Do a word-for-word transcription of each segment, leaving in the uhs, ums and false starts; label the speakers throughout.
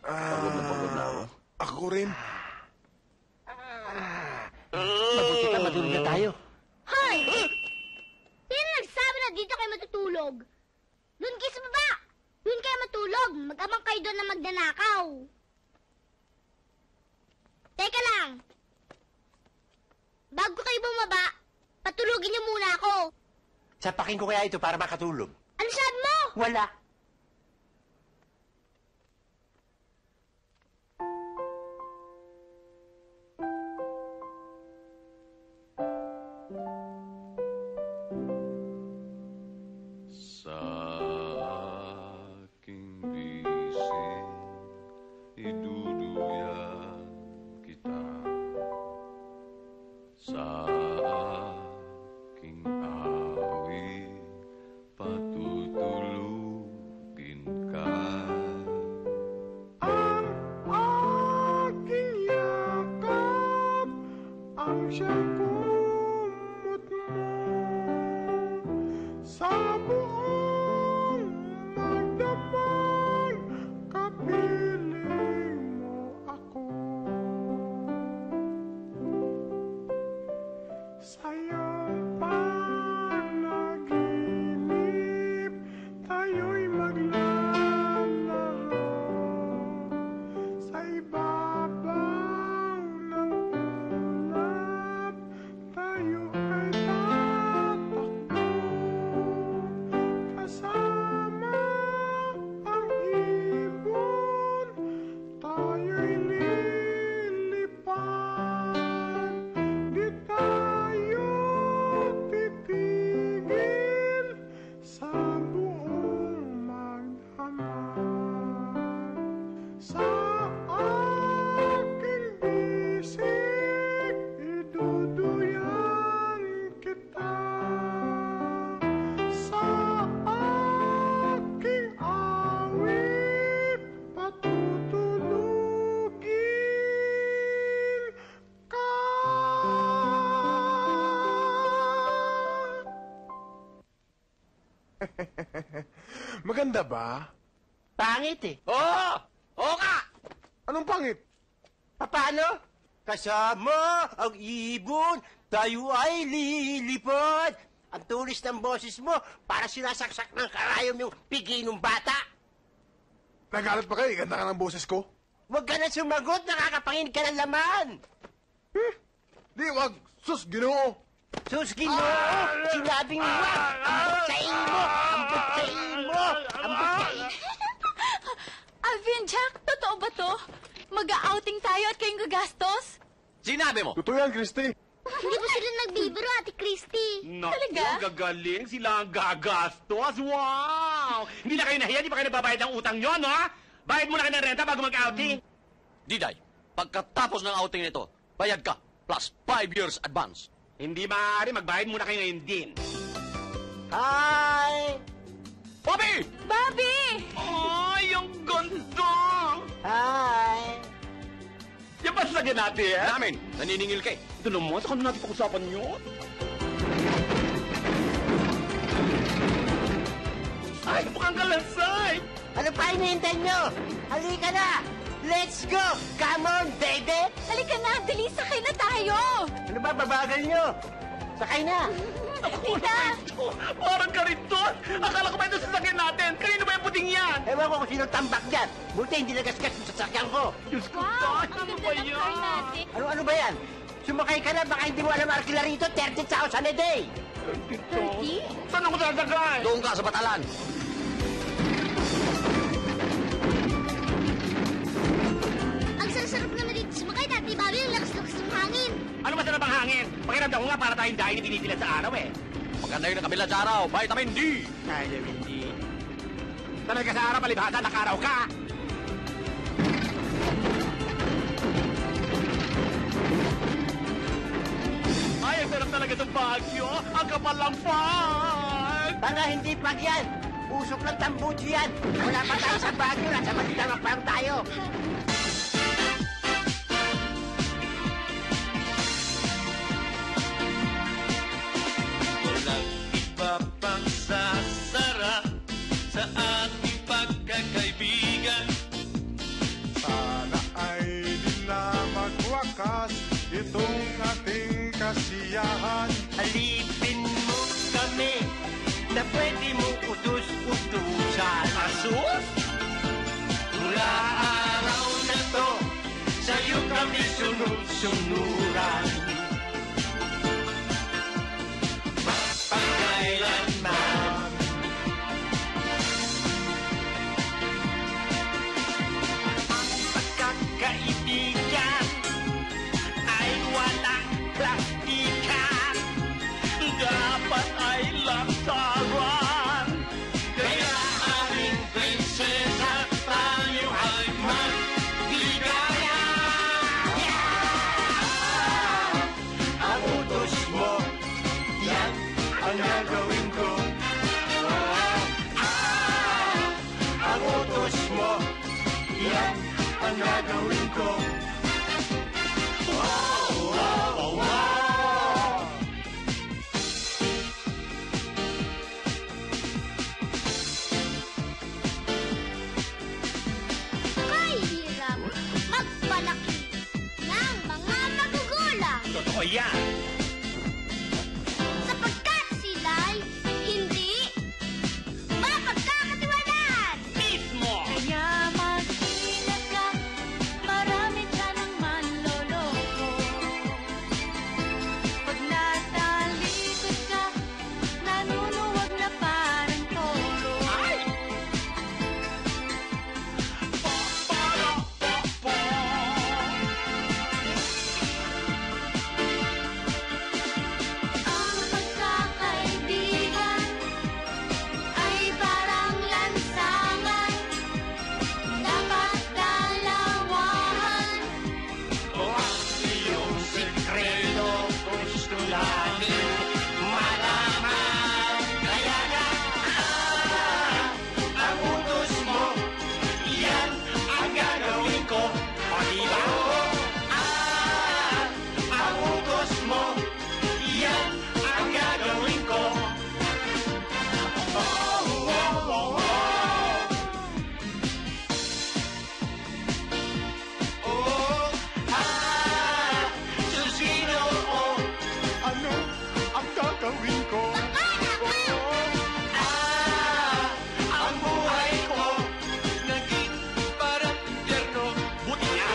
Speaker 1: Pagod na pagod na ako.
Speaker 2: Ako rin.
Speaker 1: Mabuti ka, matulog na tayo.
Speaker 3: Hoy! Sino nagsabi na dito kayo matutulog? Doon kayo sa baba! Doon kayo matulog! Mag-amang kayo doon na magnanakaw! Teka lang! Bago kayo bumaba, patulugin niyo muna ako!
Speaker 1: Sapakin ko kaya ito para makatulog.
Speaker 3: Ano sabi mo?
Speaker 1: Wala.
Speaker 4: Sa aking bisig, iduduyan kita. Sa aking awit, patutulugin ka.
Speaker 2: Ang aking yakap, ang siyang kumot mo. Sa buong magdamag, kapiling mo ako. Sa iyong panaginip, tayo'y maglalaro. Sa ibabaw ng ulap, tayo ay tatakbo. Kasama ang ibon, tayo'y lilipad. Di tayo titigil sa buong magdamag. Sa aking bisig, iduduyan kita. Sa aking awit, patutulugin ka. Maganda ba?
Speaker 1: Pangit eh.
Speaker 5: Oo! Oo ka!
Speaker 2: Anong pangit?
Speaker 1: Paano? Kasama ang ibon, tayo ay lilipad. Ang tulis ng boses mo, para sinasaksak ng karayom yung pigi ng bata.
Speaker 2: Nagalit pa kayo, ganda ka ng boses ko.
Speaker 1: Huwag ka na sumagot, nakakapangin ka ng laman.
Speaker 2: Di, wag. Sus, ginoo.
Speaker 1: Suskin mo, sinabing wag. Ambot sa mo, ambot sa mo, ambot sa
Speaker 6: Alvin, Jack, totoo ba to? Mag-outing tayo at kayong gagastos?
Speaker 5: Sinabi mo?
Speaker 2: Totoo yan, Christy.
Speaker 3: Hindi ba sila nagbibiro, Ate Christy?
Speaker 5: Naku,
Speaker 6: Talaga?
Speaker 5: gagaling. Sila ang gagastos. Wow! Hindi na kayo nahiya, di ba kayo nagbabayad ng utang nyo, no? Bayad muna kayo ng renta bago mag-outing.
Speaker 7: Diday, pagkatapos ng outing nito, bayad ka, plus five years advance.
Speaker 5: Hindi maaari, magbayad muna kayo ngayon din.
Speaker 1: Hi!
Speaker 5: Bobby!
Speaker 6: Bobby!
Speaker 5: Ay, ang ganda!
Speaker 1: Hi!
Speaker 5: Yan ba sasagyan natin?
Speaker 7: Namin, naniningil kay.
Speaker 5: Ito naman, sa kanya natin pag-usapan nyo. Ay, mukhang kalansay!
Speaker 1: Ano pa hinihintay nyo? Halika na! Let's go! Come on, baby!
Speaker 6: Halika na, dali, sakay na tayo!
Speaker 1: Ano ba, babagal nyo? Sakay na!
Speaker 6: Tita!
Speaker 5: Parang ka rin doon! Akala ko ba ito sasakyan natin? Kanino ba yung puting yan?
Speaker 1: Ewan ko kung sino tambak dyan. Buti hindi nagasgas yung sasakyan ko.
Speaker 5: Diyos ko,
Speaker 6: Wow!
Speaker 5: Tay,
Speaker 6: Ang
Speaker 5: ano
Speaker 6: ganda
Speaker 5: ba
Speaker 6: ng car
Speaker 5: yan?
Speaker 6: natin!
Speaker 1: Ano-ano ba yan? Sumakay ka na, baka hindi mo alam arkila rito, thirty thousand a day.
Speaker 6: thirty?
Speaker 5: Saan ako sasakay?
Speaker 7: Doon ka sa batalan.
Speaker 3: Ang sarap naman dito sumakay, Tatay Babalu, ang lakas-lakas ng hangin.
Speaker 5: Ano ba sarap ang hangin? Pakiramdam ko nga para tayong dahil pinitila sa araw eh.
Speaker 7: Maganda yun ang kabila sa araw, vitamin D.
Speaker 1: Ay, hindi.
Speaker 5: Talaga sa araw, palibhasa, nakaraw ka. Ay, ang sarap talaga ng Baguio. Ang kapal lang pag.
Speaker 1: Para hindi pag yan. Usok lang tambuchi yan. Wala pa tayo sa Baguio, nasa Manila pa tayo.
Speaker 4: Walang iba pang sasarap sa ating pagkakaibigan.
Speaker 2: itong ating kasiyahan.
Speaker 1: Alipin mo kami na pwede mo utus-utusan.
Speaker 5: Asus?
Speaker 1: Mula araw na to, sa'yo kami sunod-sunuran. Mapagkailanman. Ang pagkakaibigan ay walang plastikan. Dapat ay lantaran. Kaya aming prinsesa, tayo ay magligaya. Ang utos mo, yan ang gagawin ko. Ah, ang utos mo, yan ang gagawin ko. Oh, oh, oh, oh.
Speaker 3: Kahirap magpalaki ng mga magugulang
Speaker 5: Totoo yan.
Speaker 3: sapagkat sila'y hindi mapagkakatiwalaan.
Speaker 5: Mismo!
Speaker 6: Kaya mag-ingat ka, marami ka ng manloloko. Pag natalikod ka, nanunuwag na parang toro.
Speaker 5: Ay! Pa-para, pa-pa.
Speaker 6: Ang pagkakaibigan ay parang lansangan, dapat dalawahan.
Speaker 1: O ang iyong sikreto gusto namin malaman. Kaya nga, ah, ang utos mo, yan ang gagawin ko. O diba? Ah, ang utos mo, yan ang gagawin ko. Oh, oh, oh, oh. Oh, ah, susino ko.
Speaker 2: Ano ang gagawin ko?
Speaker 1: Ah, ang buhay ko naging parang impyerno. Buti nga.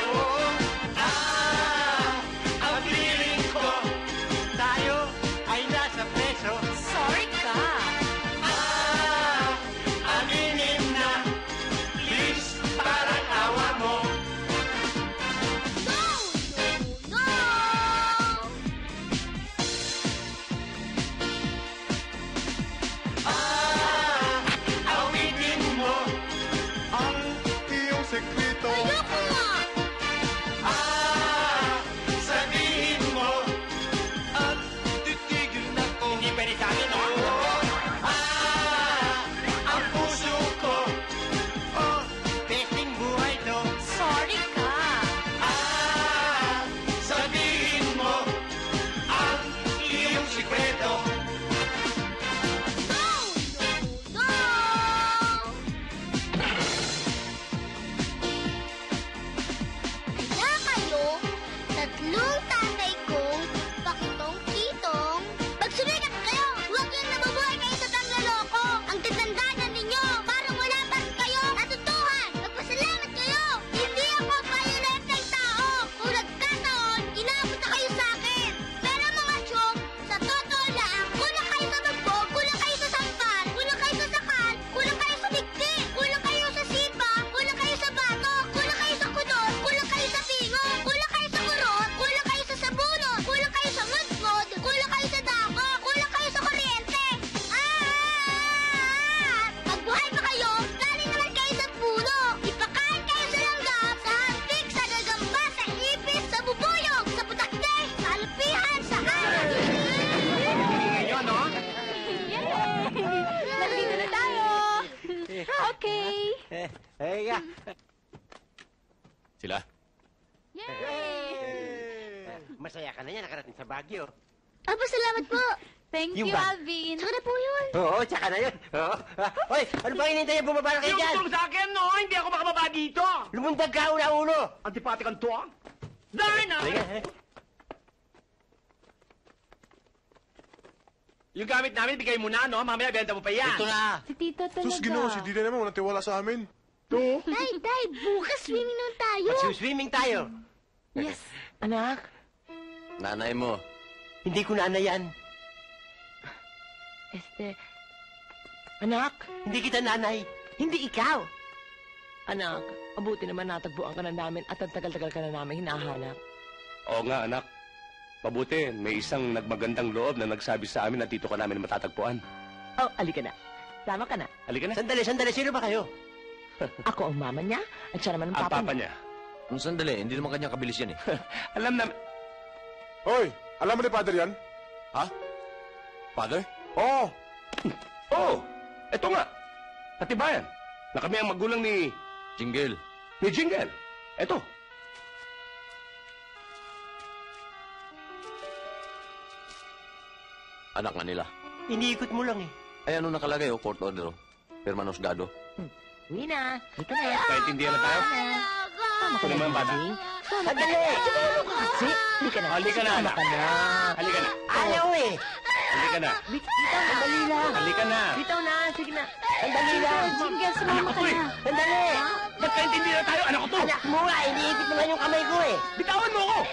Speaker 1: Ah, ang feeling ko tayo ay nasa preso.
Speaker 6: Sorry ka.
Speaker 1: Ah, ang inim na please parang awa mo.
Speaker 3: No! No! No!
Speaker 1: Ah, awitin mo.
Speaker 2: Ang iyong sekreto.
Speaker 3: Ayoko nga!
Speaker 1: Ah, sabihin mo at titigil na ko. Hindi pwede sa akin, no? Ah, ang puso ko. Oh, besting buhay to.
Speaker 6: Sorry ka.
Speaker 1: Ah, sabihin mo ang iyong sikreto.
Speaker 3: No! No! No! Kaya kayo, tatlong tatay kong pakitong-kitong, magsumikat kayo! Huwag yung nabubuhay kayo sa tangloloko! Ang tatanda na ninyo, parang wala pa rin kayo natutuhan! Magpasalamat kayo! Hindi ako violenteng tao! Kung nagkataon, inabot na kayo sa akin! Pero mga chong, sa totoo lang, kulang kayo sa bagbog, kulang kayo sa sampal, kulang kayo sa sakal, kulang kayo sa digdi, kulang kayo sa sipa, kulang kayo sa batok, kulang kayo sa kudot, kulang kayo sa pingo, kulang kayo sa kurot, kulang kayo sa sabunot, kulang kayo sa mudmod, kulang kayo sa dako, kulang kayo sa kuryente. Ah! Magbuhay pa kayo, galing naman kayo sa puno. Ipakain kayo sa langgam, sa hantik, sa gagamba, sa ipis, sa bubuyog, sa putakde, sa alpihan, sa aral.
Speaker 5: Ngayon, no?
Speaker 6: Yay! Nandito na tayo. Okay.
Speaker 1: Eh, eh, nga.
Speaker 7: Sila?
Speaker 6: Yay!
Speaker 1: Masaya ka na yan, nakarating sa Baguio.
Speaker 3: Aba, salamat po.
Speaker 6: Thank
Speaker 1: Yung
Speaker 6: you,
Speaker 1: ba-
Speaker 6: Alvin.
Speaker 3: Saka na po yun.
Speaker 1: Oo, tsaka na yun. Oo. Ah, Hoy, ano bang hinintay yung bumaba na kayo
Speaker 5: Yung
Speaker 1: dyan?
Speaker 5: tulong sa akin, no? Hindi ako makababa dito.
Speaker 1: Lumundag ka una-ulo.
Speaker 5: Antipatik ang to, ah. Dahil na!
Speaker 1: Sige, eh.
Speaker 5: Yung gamit namin, bigay mo na, no? Mamaya, benta mo pa yan.
Speaker 7: Ito na.
Speaker 6: Si Tito talaga.
Speaker 2: Sus, Ginoo, si Dida naman, walang tiwala sa amin.
Speaker 3: Tay, tay, bukas swimming naman tayo.
Speaker 5: Swimming tayo.
Speaker 6: Yes.
Speaker 5: Anak,
Speaker 7: Nanay mo.
Speaker 5: hindi ko na yan.
Speaker 6: Este,
Speaker 5: Anak, hindi kita nanay. Hindi ikaw.
Speaker 8: Anak, mabuti naman natagpuan ka na namin at ang tagal-tagal ka na namin hinahanap.
Speaker 9: Oo nga, anak. Mabuti, may isang nagmagandang loob na nagsabi sa amin na dito ka namin matatagpuan.
Speaker 8: Oh, alika na. Sama ka na.
Speaker 9: Halika na.
Speaker 5: Sandali, sandali. Sino ba kayo?
Speaker 8: Ako ang mama niya at siya naman ang
Speaker 9: Ang
Speaker 8: papa,
Speaker 9: papa
Speaker 8: niya.
Speaker 9: niya.
Speaker 7: Ang sandali, hindi naman kanya kabilis yan eh.
Speaker 9: Alam namin.
Speaker 2: Hoy, alam mo ni Father yan?
Speaker 7: Ha? Father?
Speaker 2: Oo.
Speaker 9: Oo, eto nga. Katibayan na kami ang magulang ni,
Speaker 7: Jingle.
Speaker 9: ni Jingle. Eto.
Speaker 7: Anak nga nila.
Speaker 5: Iniikot mo lang eh.
Speaker 7: Ay, ano nakalagay oh? Court order oh. Pirma ng husgado.
Speaker 8: Uwi na. Halika na.
Speaker 9: Kaintindihan na tayo?
Speaker 8: Tama ka
Speaker 9: Ano naman, bata?
Speaker 8: Sandali. Kasi, halika na.
Speaker 9: Halika na,
Speaker 8: Tama
Speaker 9: anak.
Speaker 8: ka na.
Speaker 9: Halika na.
Speaker 5: Ayaw eh.
Speaker 9: Halika na.
Speaker 8: Bitaw, sandali lang.
Speaker 9: Halika na.
Speaker 8: Bitaw na. Sige na. Sandali lang.
Speaker 6: Jingle, sumama
Speaker 9: Anak
Speaker 6: ka
Speaker 9: ko eh.
Speaker 6: na.
Speaker 8: Sandali.
Speaker 9: Magkaintindihan na tayo, anak ko to.
Speaker 8: Anak mo nga, iniipit naman yung kamay ko eh.
Speaker 9: Bitawan mo ko.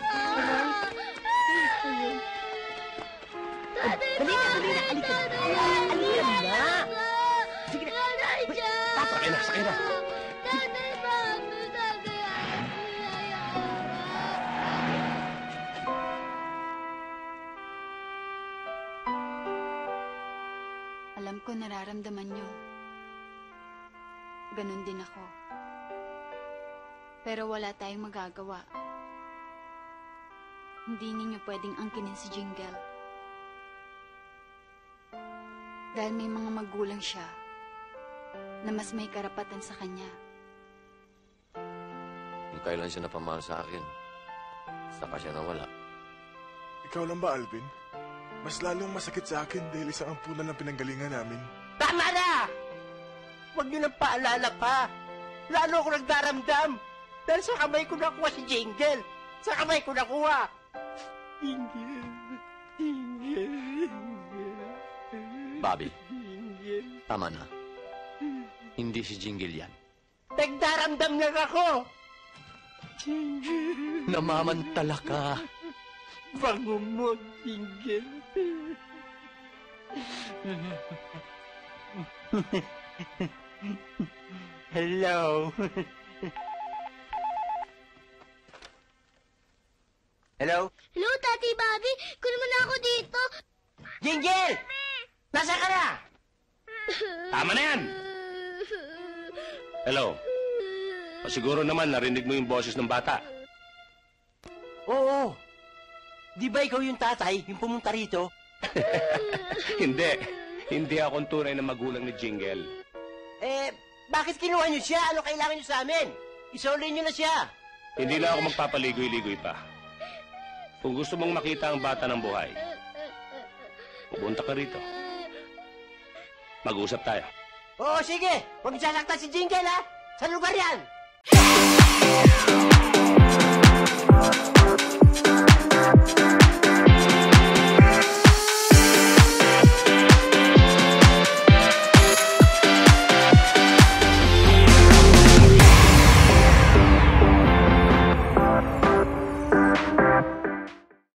Speaker 8: Dali na, dali na. Halika na. Halika na. Sige na.
Speaker 9: Sakay na, sakay na.
Speaker 3: Tatay, mami, tatay,
Speaker 10: Alam ko nararamdaman nyo. Ganon din ako. Pero wala tayong magagawa. Hindi ninyo pwedeng angkinin si Jingle. Dahil may mga magulang siya na mas may karapatan sa kanya.
Speaker 7: Kung kailan siya napamahal sa akin, saka siya nawala.
Speaker 2: Ikaw lang ba, Alvin? Mas lalong masakit sa akin dahil isang ampunan ng pinanggalingan namin.
Speaker 5: Tama na! Huwag niyo nang paalala pa. Lalo ako nagdaramdam. Dahil sa kamay ko nakuha si Jingle. Sa kamay ko nakuha. Jingle. Jingle.
Speaker 7: Bobby, tama na. Hindi si Jingle yan.
Speaker 5: Nagdaramdam lang ako.
Speaker 7: Namamantala ka.
Speaker 5: Bango mo, Jingle. Hello. Hello?
Speaker 3: Hello, Tati Bobby. Kunin mo na ako dito.
Speaker 5: Jingle! Nasaan ka na?
Speaker 9: Tama na yan. Hello. O siguro naman narinig mo yung boses ng bata.
Speaker 5: Oo. Di ba ikaw yung tatay, yung pumunta rito?
Speaker 9: Hindi. Hindi ako ang tunay na magulang ni Jingle.
Speaker 5: Eh, bakit kinuha niyo siya? Ano kailangan niyo sa amin? Isolin niyo na siya.
Speaker 9: Hindi na ako magpapaligoy-ligoy pa. Kung gusto mong makita ang bata ng buhay, pupunta ka rito. Mag-usap tayo.
Speaker 5: Oo, sige. Huwag sasaktan si Jingle, ha? Sa lugar yan.